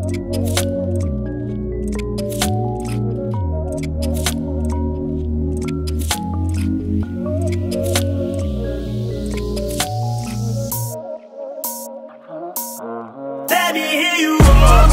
Let me hear you roar.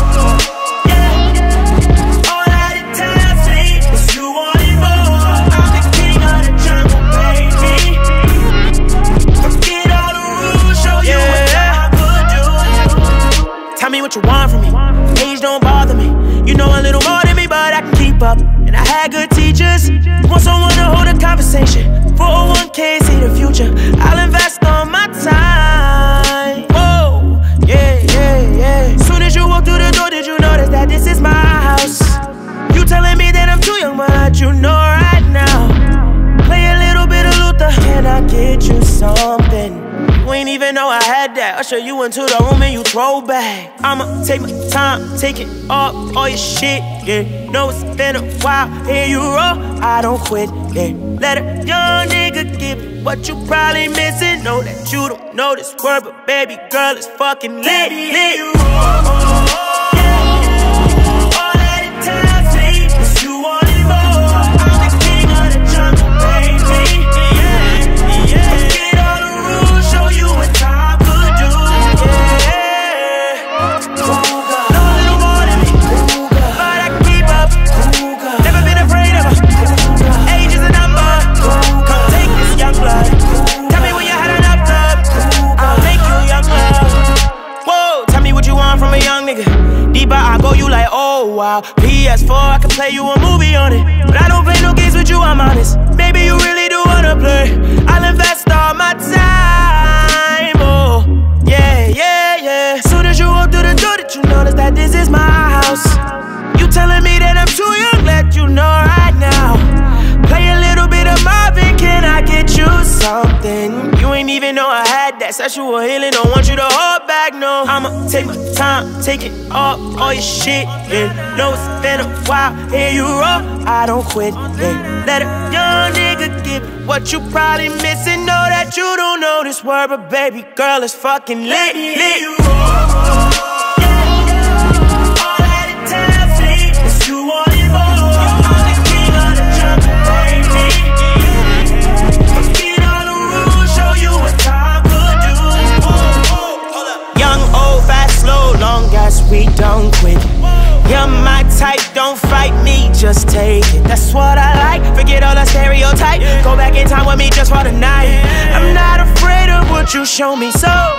Yeah. All that it tells me is you want it more. I'm the king of the jungle, baby. Forget all the rules, show you what I could do. Tell me what you want from me. Age don't bother me. You know a little more than me, but I can keep up. And I had good teachers. Want someone to hold a conversation. 401k, see the future. I'll invest all my time. Whoa, yeah, yeah, yeah. Soon as you walk through the door, did you notice that this is my house? You telling me that I'm too young, but you know right now. Play a little bit of Luther. Can I get you something? You ain't even know I had that. Usher you into the room and you throw back. I'ma take my time, take it off all your shit, yeah. Know it's been a while, here you roll, I don't quit, yeah. Let a young nigga give what you probably missing. Know that you don't know this word, but baby girl is fucking lit, lit. I go you like, oh wow. PS4, I can play you a movie on it, but I don't play no games with you, I'm honest. Maybe you really do wanna play. I'll invest all my time, oh yeah, yeah, yeah. Soon as you walk through the door, that you notice that this is my house. You telling me that I'm too young, let you know right now. Play a little bit of Marvin, can I get you something? You ain't even know I had that sexual healing, don't want you to hold back, no. I'ma take my time, take it off all your shit, yeah. Know it's been a while, here you roll, I don't quit, yeah. Let a young nigga give what you probably missing. Know that you don't know this word, but baby girl is fucking lit, lit. We don't quit. You're my type, don't fight me, just take it. That's what I like, forget all the stereotype. Go back in time with me just for the night. I'm not afraid of what you show me, so